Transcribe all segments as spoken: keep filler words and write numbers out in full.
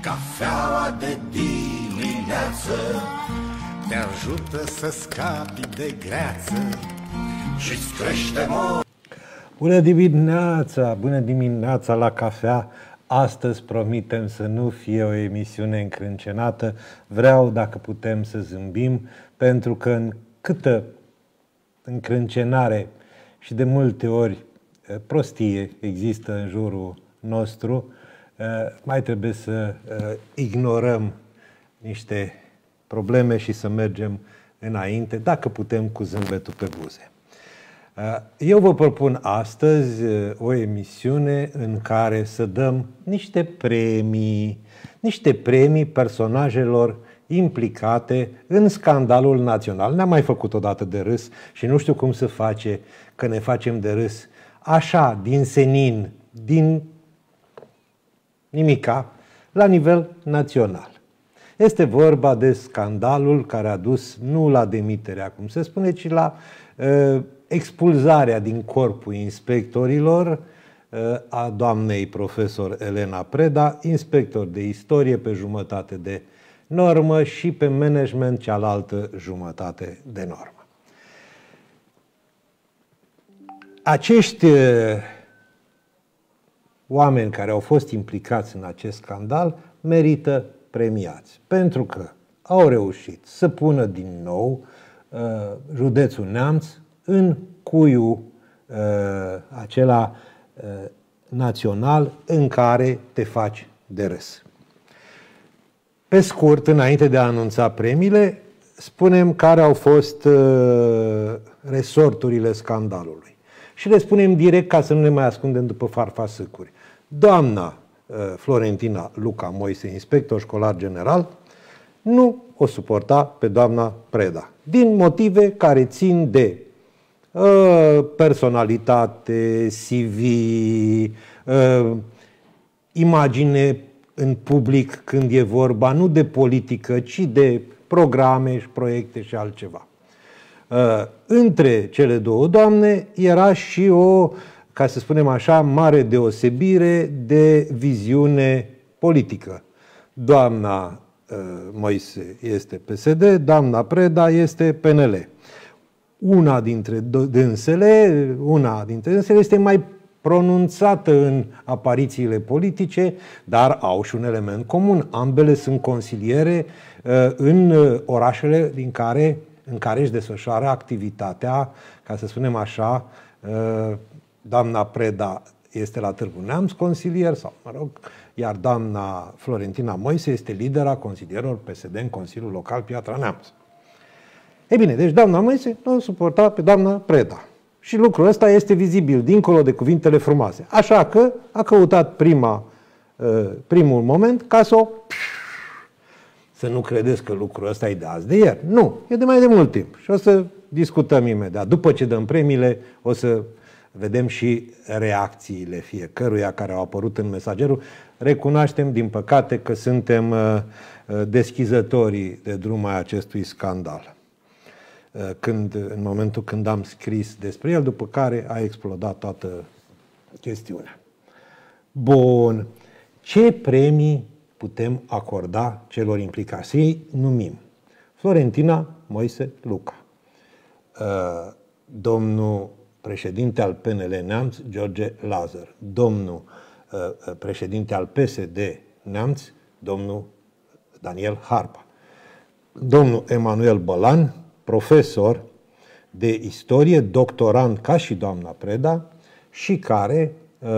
Cafeaua de dimineață te ajută să scapi de greață și-ți crește mor. Bună dimineața! Bună dimineața la cafea! Astăzi promitem să nu fie o emisiune încrâncenată. Vreau, dacă putem, să zâmbim, pentru că în câtă încrâncenare și de multe ori prostie există în jurul nostru, mai trebuie să ignorăm niște probleme și să mergem înainte, dacă putem, cu zâmbetul pe buze. Eu vă propun astăzi o emisiune în care să dăm niște premii, niște premii personajelor implicate în scandalul național. Ne-am mai făcut odată de râs și nu știu cum se face că ne facem de râs așa, din senin, din nimica, la nivel național. Este vorba de scandalul care a dus nu la demiterea, cum se spune, ci la uh, expulzarea din corpul inspectorilor uh, a doamnei profesor Elena Preda, inspector de istorie pe jumătate de normă și pe management cealaltă jumătate de normă. Acești uh, oameni care au fost implicați în acest scandal merită premiați, pentru că au reușit să pună din nou uh, județul Neamț în cuiul uh, acela uh, național în care te faci de râs. Pe scurt, înainte de a anunța premiile, spunem care au fost uh, resorturile scandalului. Și le spunem direct ca să nu ne mai ascundem după farfasâcuri. Doamna uh, Florentina Luca Moise, inspector școlar general, nu o suporta pe doamna Preda, din motive care țin de uh, personalitate, C V, uh, imagine în public când e vorba, nu de politică, ci de programe și proiecte și altceva. Uh, între cele două doamne era și o, ca să spunem așa, mare deosebire de viziune politică. Doamna uh, Moise este P S D, doamna Preda este P N L. Una dintre dânsele, una dintre dânsele este mai pronunțată în aparițiile politice, dar au și un element comun. Ambele sunt consiliere uh, în orașele din care în care își desfășoară activitatea, ca să spunem așa, doamna Preda este la Târgu Neamț consilier, sau, mă rog, iar doamna Florentina Moise este lidera consilierilor P S D în Consiliul Local Piatra Neamț. Ei bine, deci doamna Moise nu suporta pe doamna Preda. Și lucrul ăsta este vizibil, dincolo de cuvintele frumoase. Așa că a căutat prima, primul moment ca să o... Să nu credeți că lucrul ăsta e de azi de ieri. Nu, e de mai de mult timp. Și o să discutăm imediat. După ce dăm premiile, o să vedem și reacțiile fiecăruia care au apărut în mesagerul. Recunoaștem, din păcate, că suntem deschizătorii de drum ai acestui scandal. Când, în momentul când am scris despre el, după care a explodat toată chestiunea. Bun. Ce premii putem acorda celor implicați? Să-i numim Florentina Moise Luca, domnul președinte al P N L Neamț, George Lazar, domnul președinte al P S D Neamț, domnul Daniel Harpa, domnul Emanuel Bălan, profesor de istorie, doctorand ca și doamna Preda, și care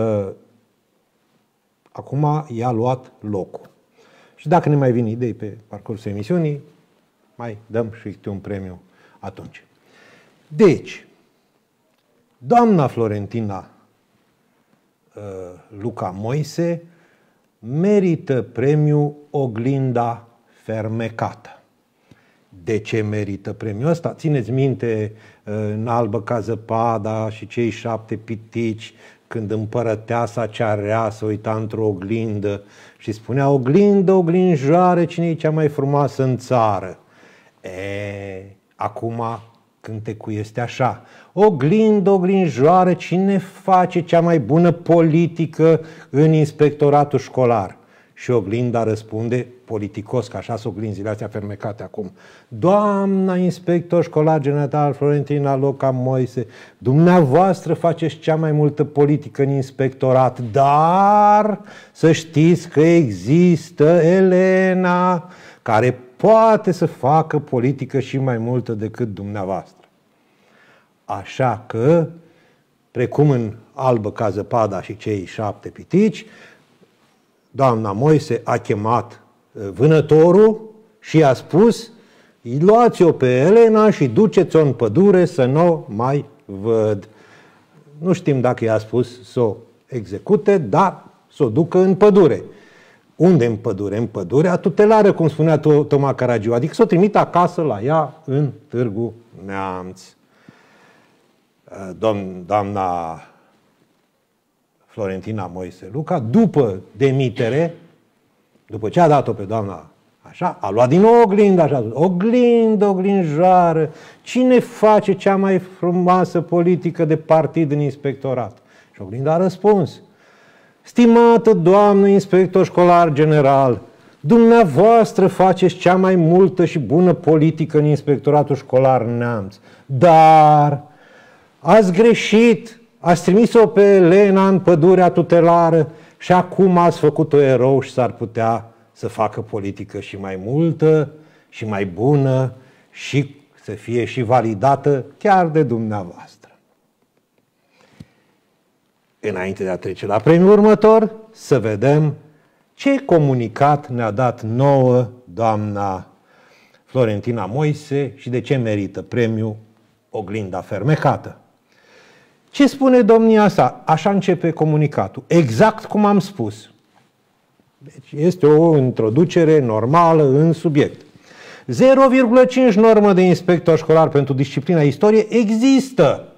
acum i-a luat locul. Și dacă ne mai vin idei pe parcursul emisiunii, mai dăm și câte un premiu atunci. Deci, doamna Florentina uh, Luca Moise merită premiul Oglinda Fermecată. De ce merită premiul ăsta? Țineți minte uh, în Albă ca zăpada și cei șapte pitici, când împărăteasa cea rea se uita într-o oglindă și spunea: oglindă, oglinjoară, cine e cea mai frumoasă în țară? E, acum cântecul este așa: oglindă, oglinjoară, cine face cea mai bună politică în inspectoratul școlar? Și Oglinda răspunde politicos, că așa sunt oglinzile astea fermecate acum. Doamna inspector școlar general Florentina Luca Moise, dumneavoastră faceți cea mai multă politică în inspectorat, dar să știți că există Elena, care poate să facă politică și mai multă decât dumneavoastră. Așa că, precum în Albă ca zăpada și cei șapte pitici, doamna Moise a chemat vânătorul și i-a spus: luați-o pe Elena și duceți-o în pădure să nu o mai văd. Nu știm dacă i-a spus să o execute, dar să o ducă în pădure. Unde în pădure? În pădurea tutelară, cum spunea Toma Caragiu, adică să o trimită acasă la ea în Târgu Neamț. Doamna Florentina Moise Luca, după demitere, după ce a dat-o pe doamna așa, a luat din nou Oglinda, așa, oglindă, oglinjoară, cine face cea mai frumoasă politică de partid în inspectorat? Și Oglinda a răspuns: stimată doamnă inspector școlar general, dumneavoastră faceți cea mai multă și bună politică în inspectoratul școlar Neamț, dar ați greșit, ați trimis-o pe Elena în pădurea tutelară și acum ați făcut-o erou și s-ar putea să facă politică și mai multă și mai bună și să fie și validată chiar de dumneavoastră. Înainte de a trece la premiul următor, să vedem ce comunicat ne-a dat nouă doamna Florentina Moise și de ce merită premiul Oglinda Fermecată. Ce spune domnia sa? Așa începe comunicatul. Exact cum am spus. Deci este o introducere normală în subiect. zero virgulă cinci normă de inspector școlar pentru disciplina istorie există.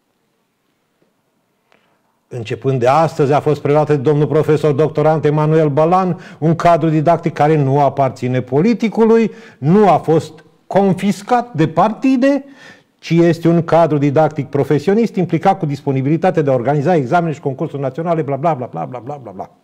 Începând de astăzi a fost preluată de domnul profesor doctorant Emanuel Bălan, un cadru didactic care nu aparține politicului, nu a fost confiscat de partide, ci este un cadru didactic profesionist implicat cu disponibilitate de a organiza examene și concursuri naționale, bla bla bla bla bla bla bla bla.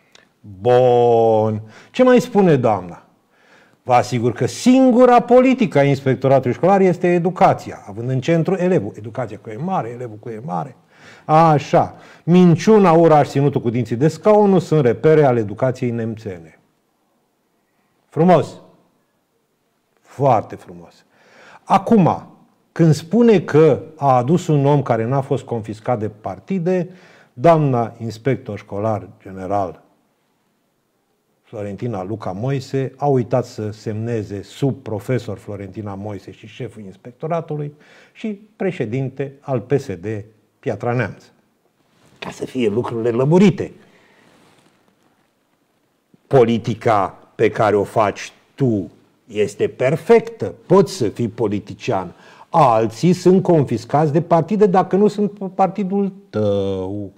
Bun. Ce mai spune doamna? Vă asigur că singura politică a inspectoratului școlar este educația, având în centru elevul. Educația cu E mare, elevul cu E mare. Așa. Minciuna, ura și ținutul cu dinții de scaun nu sunt repere ale educației nemțene. Frumos. Foarte frumos. Acum, când spune că a adus un om care n-a fost confiscat de partide, doamna inspector școlar general Florentina Luca Moise a uitat să semneze sub profesor Florentina Moise și șeful inspectoratului și președinte al P S D Piatra Neamț. Ca să fie lucrurile lămurite. Politica pe care o faci tu este perfectă, poți să fii politician. Alții sunt confiscați de partide dacă nu sunt partidul tău.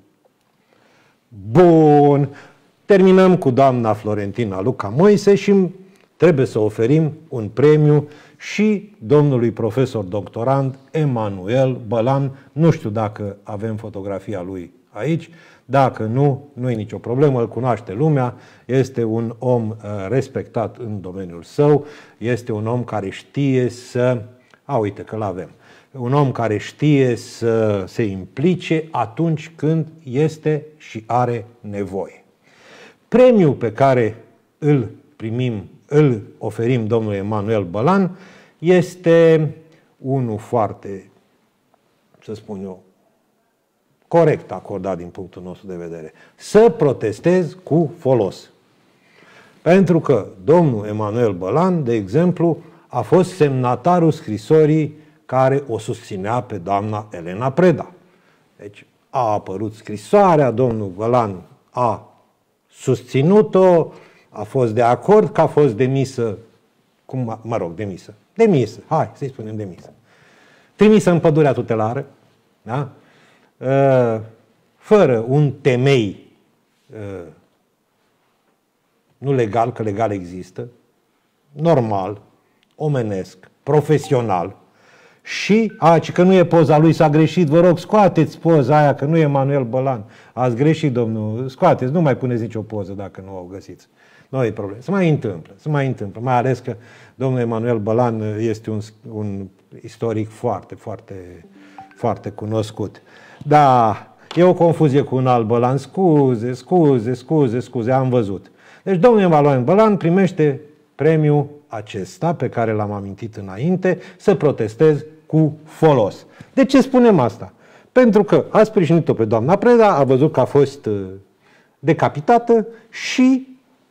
Bun. Terminăm cu doamna Florentina Luca Moise și trebuie să oferim un premiu și domnului profesor doctorand Emanuel Bălan. Nu știu dacă avem fotografia lui aici. Dacă nu, nu e nicio problemă, îl cunoaște lumea, este un om respectat în domeniul său, este un om care știe să... A, uite că l-avem. Un om care știe să se implice atunci când este și are nevoie. Premiul pe care îl primim, îl oferim domnului Emanuel Bălan este unul foarte, să spun eu, corect acordat din punctul nostru de vedere. Să protestez cu folos. Pentru că domnul Emanuel Bălan, de exemplu, a fost semnatarul scrisorii care o susținea pe doamna Elena Preda. Deci a apărut scrisoarea, domnul Bălan a susținut-o, a fost de acord că a fost demisă, cum, mă rog, demisă, demisă, hai să-i spunem demisă, trimisă în pădurea tutelară, da? Fără un temei nu legal, că legal există, normal, omenesc, profesional, Și, a, ci că nu e poza lui, s-a greșit, vă rog, scoateți poza aia, că nu e Manuel Bălan. Ați greșit, domnul, scoateți, nu mai puneți nicio poză dacă nu o găsiți. Nu e problemă. Se mai întâmplă, se mai întâmplă. Mai ales că domnul Emanuel Bălan este un, un istoric foarte, foarte, foarte cunoscut. Da, e o confuzie cu un alt Bălan. Scuze, scuze, scuze, scuze, am văzut. Deci domnul Emanuel Bălan primește premiul acesta, pe care l-am amintit înainte, să protestez cu folos. De ce spunem asta? Pentru că a sprijinit-o pe doamna Preda, a văzut că a fost decapitată și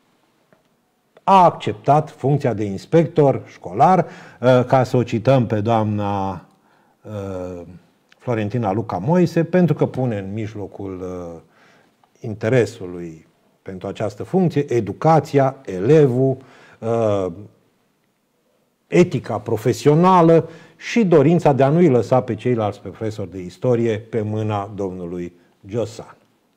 a acceptat funcția de inspector școlar, ca să o cităm pe doamna Florentina Luca Moise, pentru că pune în mijlocul interesului pentru această funcție educația, elevul, etica profesională și dorința de a nu-i lăsa pe ceilalți profesori de istorie pe mâna domnului Giosan.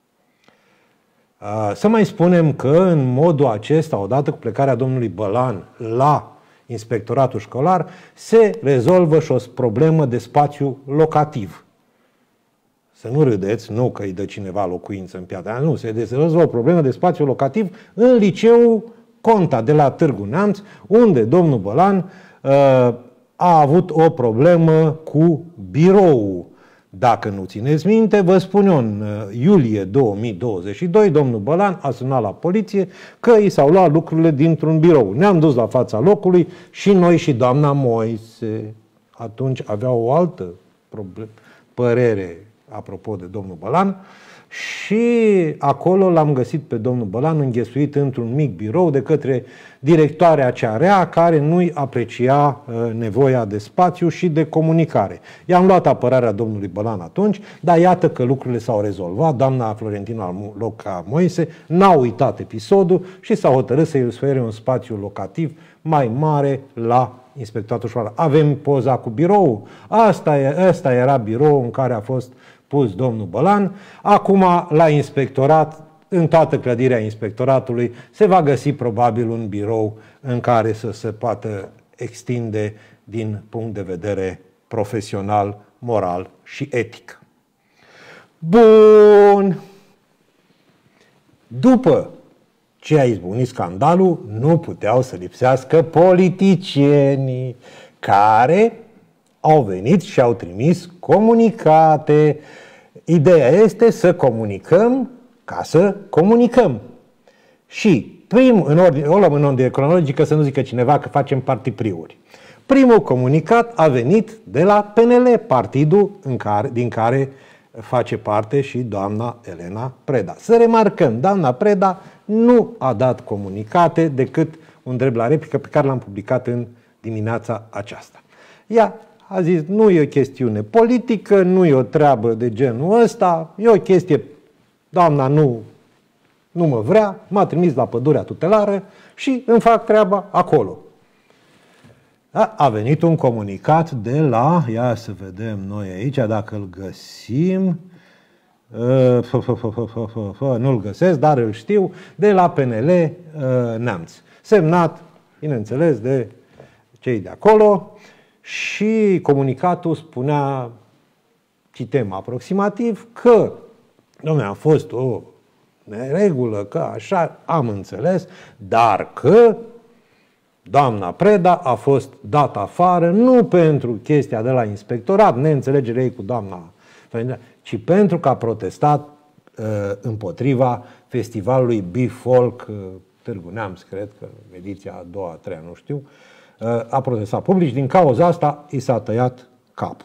Să mai spunem că în modul acesta, odată cu plecarea domnului Bălan la inspectoratul școlar, se rezolvă și o problemă de spațiu locativ. Să nu râdeți, nu că îi dă cineva locuință în Piatra, nu, se rezolvă o problemă de spațiu locativ în liceul Conta de la Târgu Neamț, unde domnul Bălan uh, a avut o problemă cu biroul. Dacă nu țineți minte, vă spun eu, în iulie două mii douăzeci și doi, domnul Bălan a sunat la poliție că i s-au luat lucrurile dintr-un birou. Ne-am dus la fața locului și noi și doamna Moise atunci avea o altă problem, părere apropo de domnul Bălan și acolo l-am găsit pe domnul Bălan înghesuit într-un mic birou de către directoarea cea rea care nu-i aprecia uh, nevoia de spațiu și de comunicare. I-am luat apărarea domnului Bălan atunci, dar iată că lucrurile s-au rezolvat. Doamna Florentina Luca Moise n-a uitat episodul și s-a hotărât să-i ofere un spațiu locativ mai mare la inspectoratul școlar. Avem poza cu birou. Asta, e, asta era birou în care a fost pus domnul Bălan. Acum, la inspectorat, în toată clădirea inspectoratului, se va găsi probabil un birou în care să se poată extinde din punct de vedere profesional, moral și etic. Bun! După ce a izbucnit scandalul, nu puteau să lipsească politicienii care au venit și au trimis comunicate. Ideea este să comunicăm ca să comunicăm. Și prim, în ordine, o luăm în ordine cronologică, să nu zică cineva că facem partipriuri. Primul comunicat a venit de la P N L, partidul în care, din care face parte și doamna Elena Preda. Să remarcăm, doamna Preda nu a dat comunicate decât un drept la replică pe care l-am publicat în dimineața aceasta. Ea a zis, nu e o chestiune politică, nu e o treabă de genul ăsta, e o chestie, doamna nu, nu mă vrea, m-a trimis la pădurea tutelară și îmi fac treaba acolo. Da? A venit un comunicat de la, ia să vedem noi aici, dacă îl găsim, nu-l găsesc, dar îl știu, de la P N L Neamț. Semnat, bineînțeles, de cei de acolo și comunicatul spunea, citem aproximativ, că, dom'le, a fost o neregulă, că așa am înțeles, dar că doamna Preda a fost dată afară nu pentru chestia de la inspectorat, neînțelegere ei cu doamna, ci pentru că a protestat uh, împotriva festivalului B-Folk uh, Târgu Neamț, cred că ediția a doua, a treia, nu știu, uh, a protestat public și din cauza asta i s-a tăiat capul.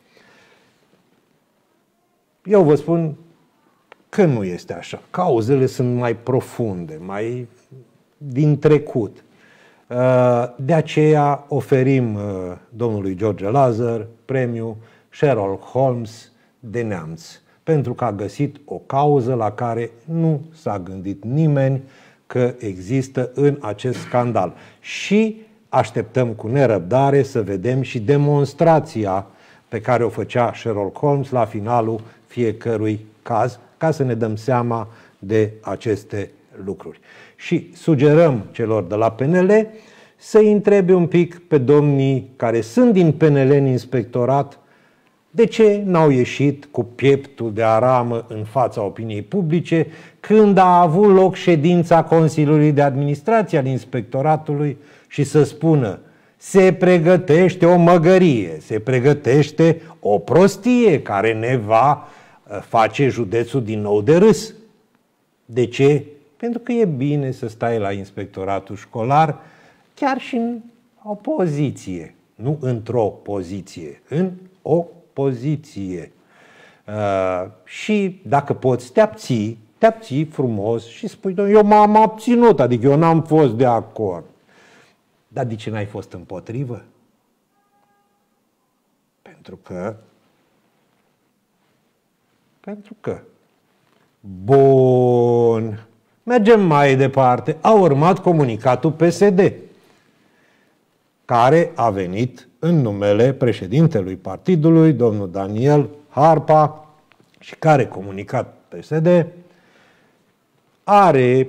Eu vă spun că nu este așa. Cauzele sunt mai profunde, mai din trecut. De aceea oferim domnului George Lazar premiul Sherlock Holmes de Neamț, pentru că a găsit o cauză la care nu s-a gândit nimeni că există în acest scandal. Și așteptăm cu nerăbdare să vedem și demonstrația pe care o făcea Sherlock Holmes la finalul fiecărui caz, ca să ne dăm seama de aceste lucruri. Și sugerăm celor de la P N L să-i întrebe un pic pe domnii care sunt din P N L în inspectorat de ce n-au ieșit cu pieptul de aramă în fața opiniei publice când a avut loc ședința Consiliului de Administrație al Inspectoratului și să spună: se pregătește o măgărie, se pregătește o prostie care ne va face județul din nou de râs. De ce? Pentru că e bine să stai la inspectoratul școlar chiar și în opoziție, nu într-o poziție, în o poziție. Uh, și dacă poți, te abții, te abții frumos și spui: eu m-am abținut, adică eu n-am fost de acord. Dar de ce n-ai fost împotrivă? Pentru că Pentru că Bun. Mergem mai departe. A urmat comunicatul P S D, care a venit în numele președintelui partidului, domnul Daniel Harpa, și care, comunicat P S D, are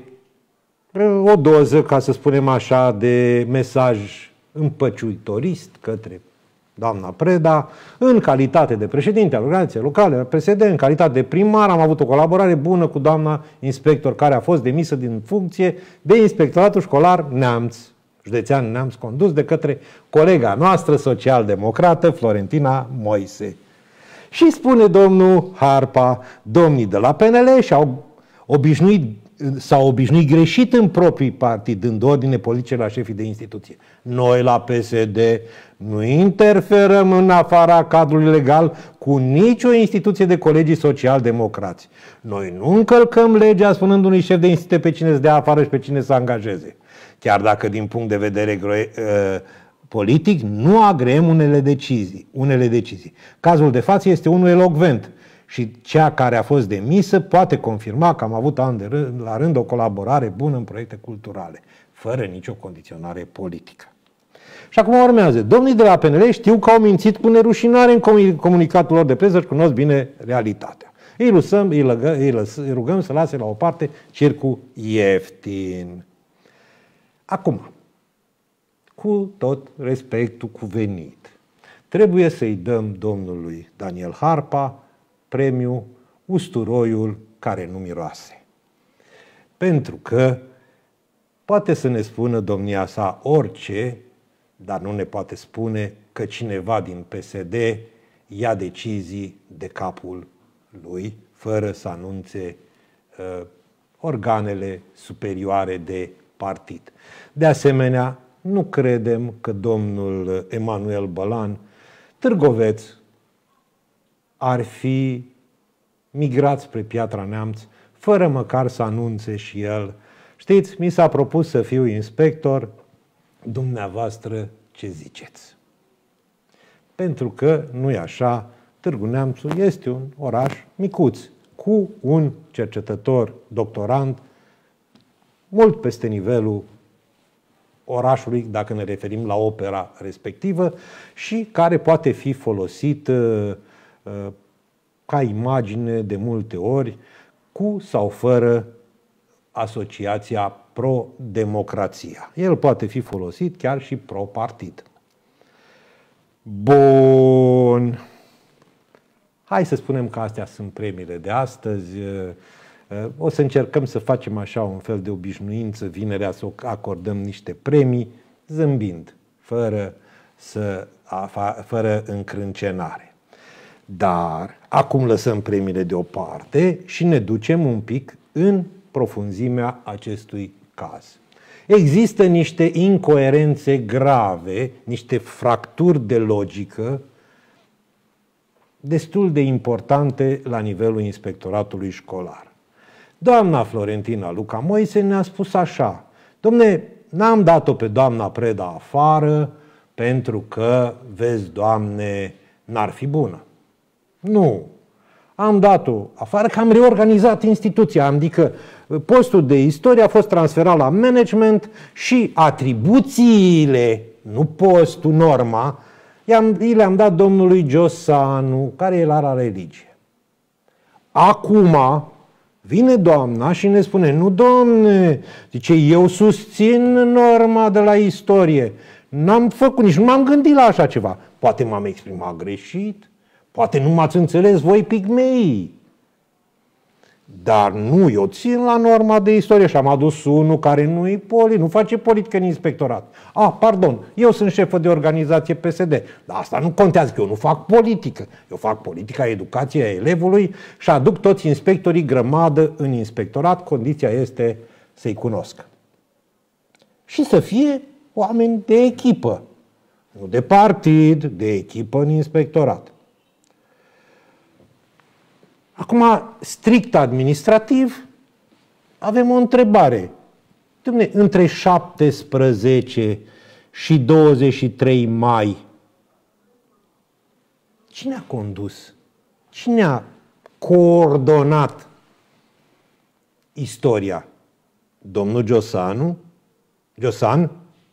o doză, ca să spunem așa, de mesaj împăciuitorist către doamna Preda. În calitate de președinte al organizației locale P S D, în calitate de primar, am avut o colaborare bună cu doamna inspector, care a fost demisă din funcție de Inspectoratul Școlar Neamț, județean Neamț, condus de către colega noastră social-democrată Florentina Moise. Și spune domnul Harpa: domnii de la P N L și-au obișnuit, s-au obișnuit greșit în proprii partid, dând ordine politice la șefii de instituție. Noi la P S D nu interferăm în afara cadrului legal cu nicio instituție de colegii social-democrați. Noi nu încălcăm legea spunând unui șef de instituție pe cine să dea afară și pe cine să angajeze. Chiar dacă din punct de vedere uh, politic nu agreem unele decizii, unele decizii. Cazul de față este unul elocvent. Și cea care a fost demisă poate confirma că am avut an de rând, la rând o colaborare bună în proiecte culturale, fără nicio condiționare politică. Și acum urmează. Domnii de la P N L știu că au mințit cu nerușinare în comunicatul lor de presă și cunosc bine realitatea. Îi, lăsăm, îi, lăgă, îi, lăs, îi rugăm să lase la o parte circul ieftin. Acum, cu tot respectul cuvenit, trebuie să-i dăm domnului Daniel Harpa premiul usturoiul care nu miroase. Pentru că poate să ne spună domnia sa orice, dar nu ne poate spune că cineva din P S D ia decizii de capul lui, fără să anunțe uh, organele superioare de partid. De asemenea, nu credem că domnul Emanuel Bălan, Târgoveț, ar fi migrat spre Piatra Neamț fără măcar să anunțe și el: știți, mi s-a propus să fiu inspector, dumneavoastră ce ziceți? Pentru că, nu-i așa, Târgu Neamțul este un oraș micuț, cu un cercetător doctorand mult peste nivelul orașului, dacă ne referim la opera respectivă, și care poate fi folosit uh, uh, ca imagine de multe ori, cu sau fără asociația pro-democrația. El poate fi folosit chiar și pro-partid. Bun. Hai să spunem că astea sunt premiile de astăzi. O să încercăm să facem așa un fel de obișnuință, vinerea să acordăm niște premii, zâmbind, fără, să, fără încrâncenare. Dar acum lăsăm premiile deoparte și ne ducem un pic în profunzimea acestui caz. Există niște incoerențe grave, niște fracturi de logică destul de importante la nivelul inspectoratului școlar. Doamna Florentina Luca Moise ne-a spus așa: dom'le, n-am dat-o pe doamna Preda afară pentru că, vezi, Doamne, n-ar fi bună. Nu. Am dat-o afară că am reorganizat instituția, adică postul de istorie a fost transferat la management și atribuțiile, nu postul, norma, i le-am dat domnului Giosanu, care el are religie. Acum, Vine doamna și ne spune, nu domne, zice, eu susțin norma de la istorie. N-am făcut, nici nu m-am gândit la așa ceva. Poate m-am exprimat greșit, poate nu m-ați înțeles voi pigmeii. Dar nu, eu țin la norma de istorie și am adus unul care nu e poli, nu face politică în inspectorat. Ah, pardon, eu sunt șefă de organizație P S D, dar asta nu contează, că eu nu fac politică. Eu fac politica educației a elevului și aduc toți inspectorii grămadă în inspectorat, condiția este să-i cunosc. Și să fie oameni de echipă, nu de partid, de echipă în inspectorat. Acum, strict administrativ, avem o întrebare. Dom'le, între șaptesprezece și douăzeci și trei mai, cine a condus? Cine a coordonat istoria? Domnul Giosanu? Giosan?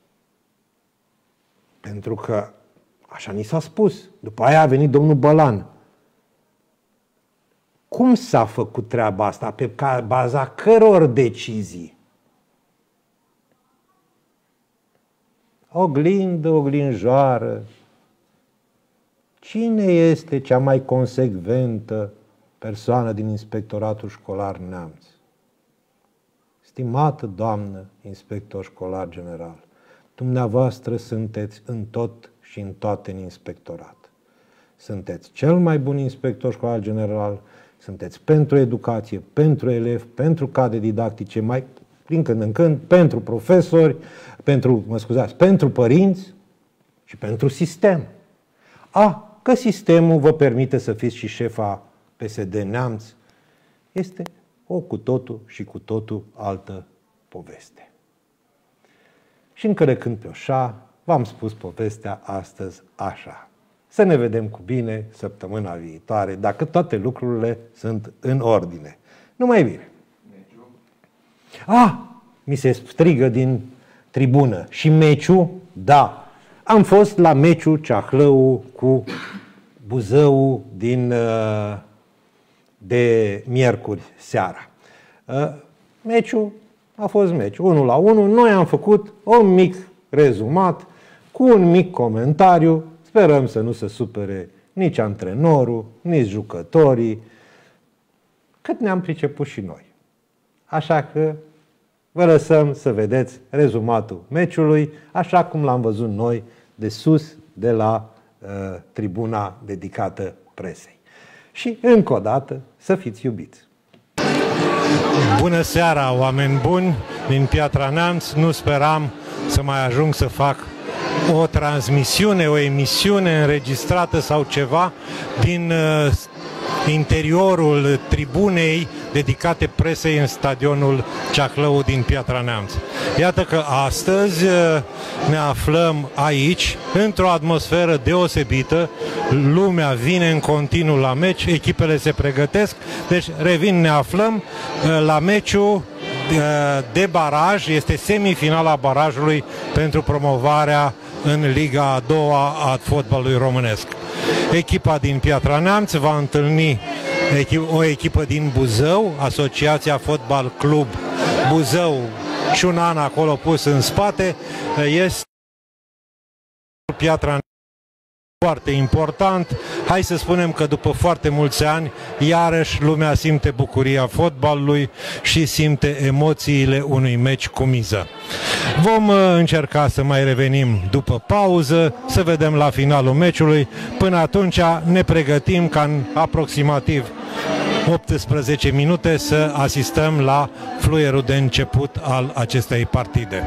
Pentru că așa ni s-a spus. După aia a venit domnul Bălan. Cum s-a făcut treaba asta? Pe baza căror decizii? Oglindă, oglinjoară. Cine este cea mai consecventă persoană din Inspectoratul Școlar Neamț? Stimată doamnă inspector școlar general, dumneavoastră sunteți în tot și în toate în inspectorat. Sunteți cel mai bun inspector școlar general, sunteți pentru educație, pentru elevi, pentru cadre didactice, mai din când în când, pentru profesori, pentru, mă scuzați, pentru părinți și pentru sistem. A, că sistemul vă permite să fiți și șefa P S D Neamț, este o cu totul și cu totul altă poveste. Și încă de când pe oșa, v-am spus povestea astăzi așa. Să ne vedem cu bine săptămâna viitoare, dacă toate lucrurile sunt în ordine. Numai bine! Ah, mi se strigă din tribună. Și meciul? Da. Am fost la meciul Ceahlău cu Buzău din, de miercuri seara. Meciul a fost meci. Unul la unul. Noi am făcut un mic rezumat cu un mic comentariu. Sperăm să nu se supere nici antrenorul, nici jucătorii, cât ne-am priceput și noi. Așa că vă lăsăm să vedeți rezumatul meciului, așa cum l-am văzut noi de sus, de la uh, tribuna dedicată presei. Și încă o dată, să fiți iubiți! Bună seara, oameni buni din Piatra Neamț! Nu speram să mai ajung să fac o transmisiune, o emisiune înregistrată sau ceva din uh, interiorul tribunei dedicate presei în stadionul Ceahlău din Piatra Neamț. Iată că astăzi ne aflăm aici, într-o atmosferă deosebită, lumea vine în continuu la meci, echipele se pregătesc, deci revin, ne aflăm la meciul de baraj, este semifinala barajului pentru promovarea în Liga a doua a fotbalului românesc. Echipa din Piatra Neamț va întâlni o echipă din Buzău, Asociația Fotbal Club Buzău, și un an acolo pus în spate, este Piatra Neamț. Foarte important. Hai să spunem că după foarte mulți ani, iarăși lumea simte bucuria fotbalului și simte emoțiile unui meci cu miză. Vom încerca să mai revenim după pauză, să vedem la finalul meciului. Până atunci ne pregătim ca în aproximativ optsprezece minute să asistăm la fluierul de început al acestei partide.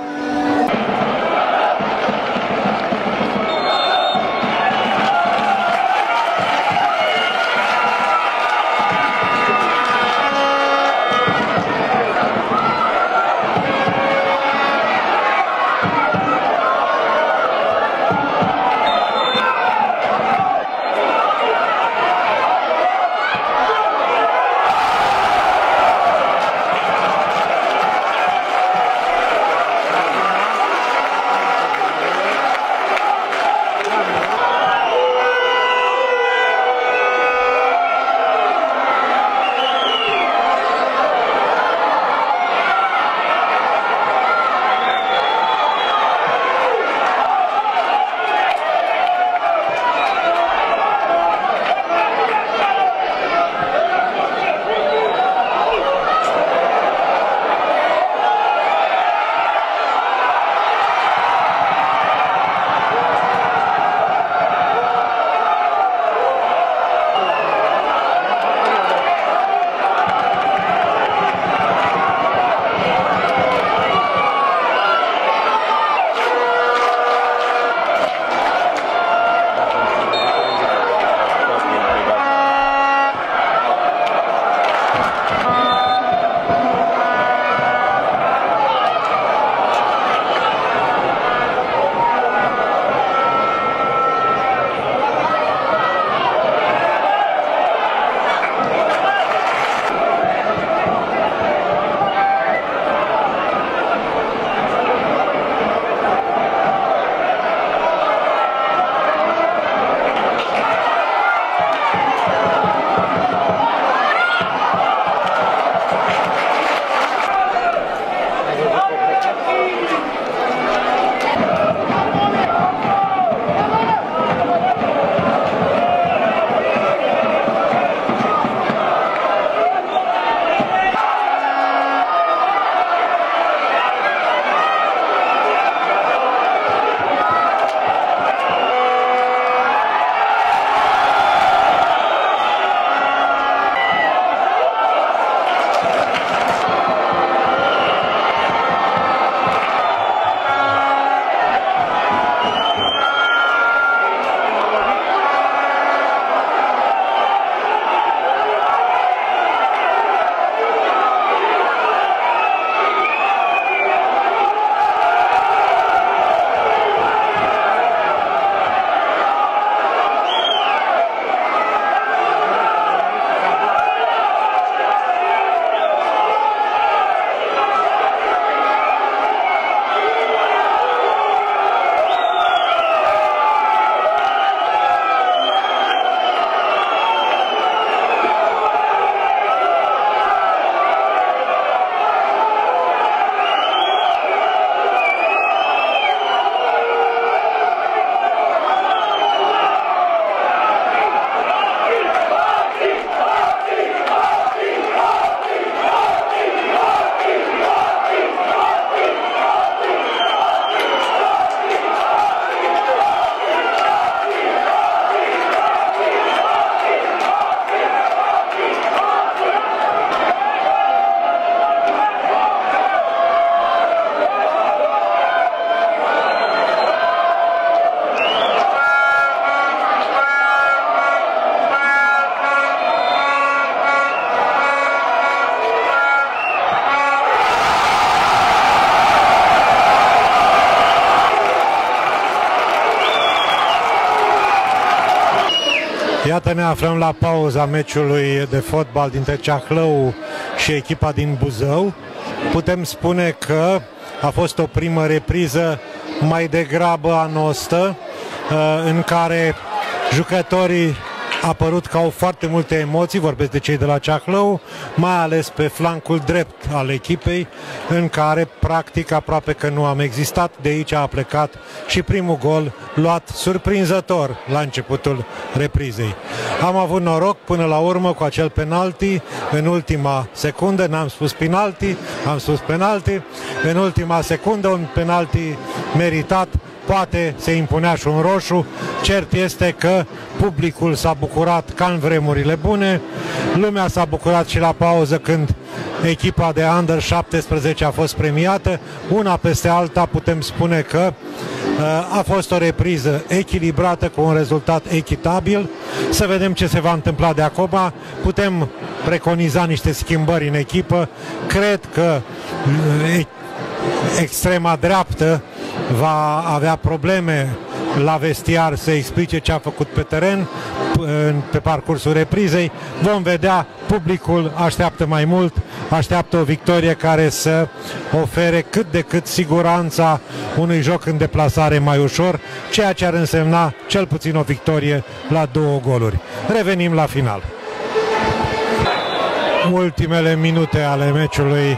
Iată, ne aflăm la pauza meciului de fotbal dintre Ceahlău și echipa din Buzău. Putem spune că a fost o primă repriză mai degrabă anostă, în care jucătorii a părut că au foarte multe emoții, vorbesc de cei de la Ceahlău, mai ales pe flancul drept al echipei, în care practic aproape că nu am existat. De aici a plecat și primul gol luat surprinzător la începutul reprizei. Am avut noroc până la urmă cu acel penalti în ultima secundă, n-am spus penalti, am spus penalti, în ultima secundă un penalti meritat. Poate se impunea și un roșu. Cert este că publicul s-a bucurat ca în vremurile bune. Lumea s-a bucurat și la pauză când echipa de Under șaptesprezece a fost premiată. Una peste alta putem spune că uh, a fost o repriză echilibrată cu un rezultat echitabil. Să vedem ce se va întâmpla de acum. Putem preconiza niște schimbări în echipă. Cred că uh, extrema dreaptă va avea probleme la vestiar să explice ce a făcut pe teren pe parcursul reprizei. Vom vedea, publicul așteaptă mai mult, așteaptă o victorie care să ofere cât de cât siguranța unui joc în deplasare mai ușor, ceea ce ar însemna cel puțin o victorie la două goluri. Revenim la final. Ultimele minute ale meciului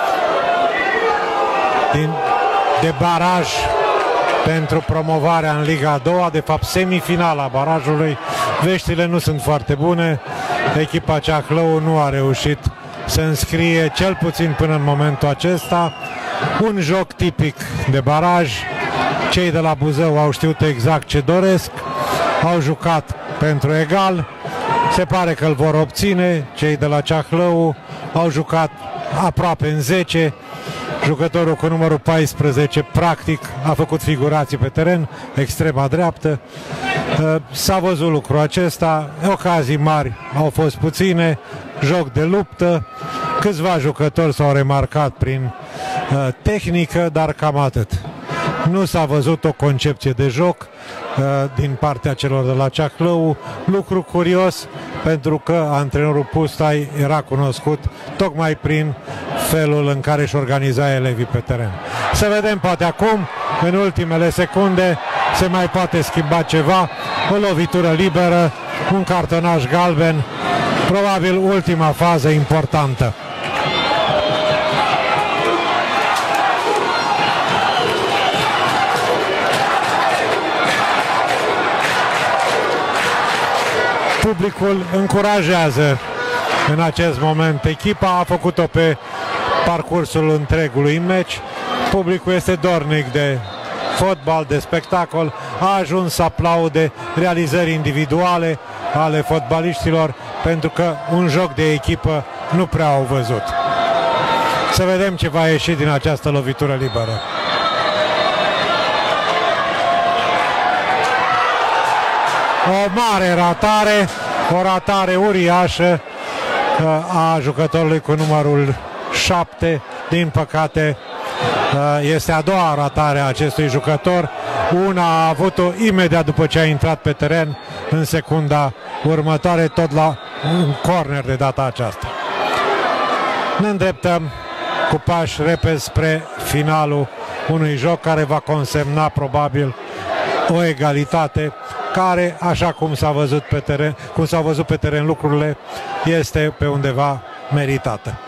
din de baraj pentru promovarea în Liga a doua, de fapt semifinala barajului. Veștile nu sunt foarte bune. Echipa Ceahlău nu a reușit să înscrie, cel puțin până în momentul acesta, un joc tipic de baraj. Cei de la Buzău au știut exact ce doresc, au jucat pentru egal, se pare că îl vor obține. Cei de la Ceahlău au jucat aproape în zece. Jucătorul cu numărul paisprezece practic a făcut figurații pe teren, extrema dreaptă. S-a văzut lucrul acesta, ocazii mari au fost puține, joc de luptă, câțiva jucători s-au remarcat prin uh, tehnică, dar cam atât. Nu s-a văzut o concepție de joc uh, din partea celor de la Ceahlău, lucru curios, pentru că antrenorul Pustai era cunoscut tocmai prin felul în care își organiza elevii pe teren. Să vedem, poate acum, în ultimele secunde, se mai poate schimba ceva, o lovitură liberă, un cartonaș galben, probabil ultima fază importantă. Publicul încurajează în acest moment echipa, a făcut-o pe parcursul întregului meci. Publicul este dornic de fotbal, de spectacol, a ajuns să aplaude realizări individuale ale fotbaliștilor, pentru că un joc de echipă nu prea au văzut. Să vedem ce va ieși din această lovitură liberă. O mare ratare, o ratare uriașă a jucătorului cu numărul șapte. Din păcate, este a doua ratare a acestui jucător. Una a avut-o imediat după ce a intrat pe teren, în secunda următoare, tot la un corner de data aceasta. Ne îndreptăm cu pași repezi spre finalul unui joc care va consemna probabil o egalitate, care, așa cum s-a văzut pe teren, cum s-au văzut pe teren lucrurile, este pe undeva meritată.